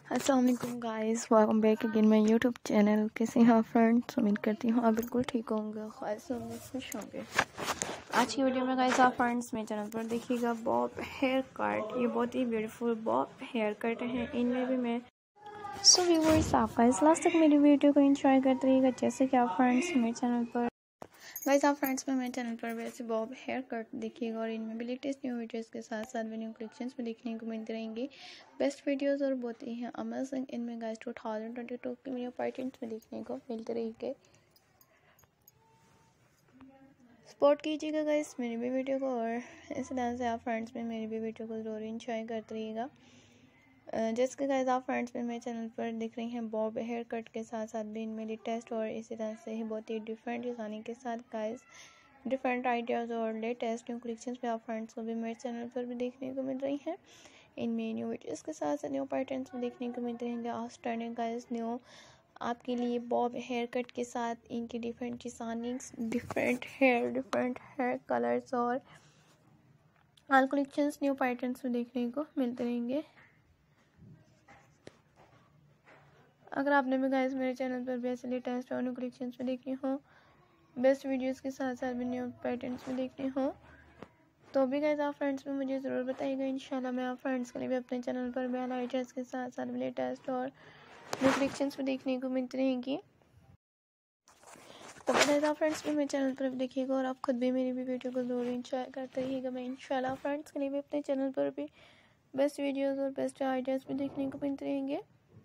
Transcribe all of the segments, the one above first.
अस्सलाम वालेकुम guys, welcome back again my YouTube channel. कैसे हैं आप फ्रेंड्स? उम्मीद करती हूँ आप बिल्कुल ठीक होंगे, ख़ास होंगे, खुश होंगे। आज की वीडियो में गाइस आप फ्रेंड्स मेरे चैनल पर देखिएगा बॉब हेयर कट। ये बहुत ही ब्यूटीफुल बॉब हेयर कट है। इनमें भी मैं व्यूअर्स आप गाइस लास्ट तक मेरी वीडियो को एंजॉय करते रहिएगा। जैसे कि आप फ्रेंड्स मेरे चैनल पर में मेरे चैनल पर वैसे बॉब हेयर कट देखिएगा और इनमें भी लेटेस्ट न्यू वीडियोस के साथ साथ न्यू कलेक्शंस में देखने को मिलते रहेंगे। बेस्ट वीडियोस और बहुत ही हैं अमेजिंग इनमें गाइस 2022 के न्यू पैटर्न्स में देखने को मिलते रहेंगे। सपोर्ट कीजिएगा गाइस मेरी भी वीडियो को और इसी तरह से आप फ्रेंड्स में मेरी भी वीडियो को ज़रूर इंजॉय करते रहिएगा। जैसे कि गाइस आप फ्रेंड्स में मेरे चैनल पर दिख रही हैं बॉब हेयर कट के साथ साथ भी इनमें लेटेस्ट और इसी तरह से ही बहुत ही डिफरेंट डिज़ाइनिंग के साथ गाइस डिफरेंट आइडियाज़ और लेटेस्ट न्यू कलेक्शंस पे आप फ्रेंड्स को भी मेरे चैनल पर भी देखने को मिल रही हैं। इनमें न्यू वीडियोस के साथ साथ न्यू पैटर्न्स भी देखने को मिलते रहेंगे। आउटस्टैंडिंग गाइस न्यू आपके लिए बॉब हेयर कट के साथ इनकी different designings, different hair colours और ऑल कलेक्शंस न्यू पैटर्न्स में देखने को मिलते रहेंगे। अगर आपने भी गाइस मेरे चैनल पर भी ऐसे लेटेस्ट और न्यू कलेक्शंस में देखनी हो, बेस्ट वीडियोस के साथ साथ भी न्यू पैटर्न्स में देखने हो, तो भी गाइस आप फ्रेंड्स में मुझे ज़रूर बताइएगा। इंशाल्लाह मैं आप फ्रेंड्स के लिए भी अपने चैनल पर भी आइडियाज़ के साथ साथ लेटेस्ट और न्यू कलेक्शंस में देखने को मिलती रहेंगी। तो गाइस आप फ्रेंड्स भी मेरे चैनल पर भी देखिएगा और आप खुद भी मेरी भी वीडियो को ज़रूर इंजॉय करते रहिएगा। मैं इंशाल्लाह फ्रेंड्स के लिए भी अपने चैनल पर भी बेस्ट वीडियोज़ और बेस्ट आइडियाज़ भी देखने को मिलते रहेंगे।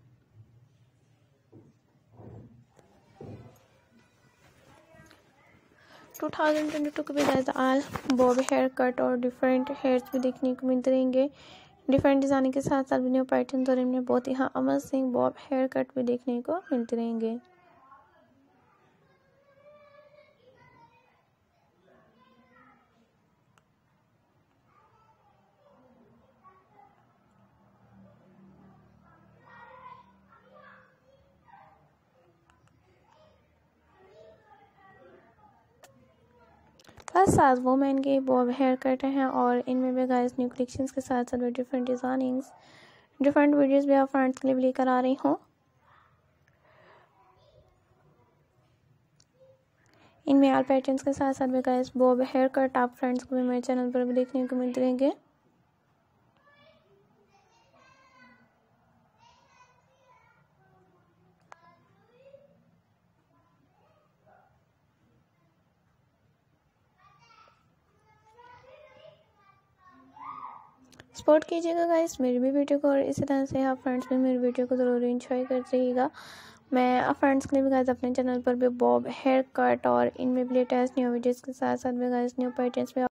टू 2022 के भी guys all bob hair cut और डिफरेंट हेयर्स भी देखने को मिलते रहेंगे। डिफरेंट डिज़ाइनिंग के साथ साथ न्यू पैटर्न्स और इनमें बहुत ही अमेजिंग बॉब हेयर कट भी देखने को मिलते रहेंगे। प्लस साथ वुमेन के बॉब हेयर कट हैं और इनमें भी गाइस न्यू कलेक्शंस के साथ साथ डिफरेंट डिज़ाइनिंग्स, डिफरेंट वीडियोस भी आप फ्रेंड्स के लिए लेकर आ रही हूँ। इनमें ऑल पैटर्न्स के साथ साथ भी गाइस बॉब हेयर कट आप फ्रेंड्स को भी मेरे चैनल पर भी देखने को मिलते रहेंगे। सपोर्ट कीजिएगा गाइस मेरी भी वीडियो को और इसी तरह से आप फ्रेंड्स में मेरी वीडियो को ज़रूर एंजॉय करते रहिएगा। मैं आप फ्रेंड्स के लिए भी गाइस अपने चैनल पर भी बॉब हेयर कट और इनमें भी लेटेस्ट न्यू वीडियोस के साथ साथ भी गाइस न्यू पैटर्न्स में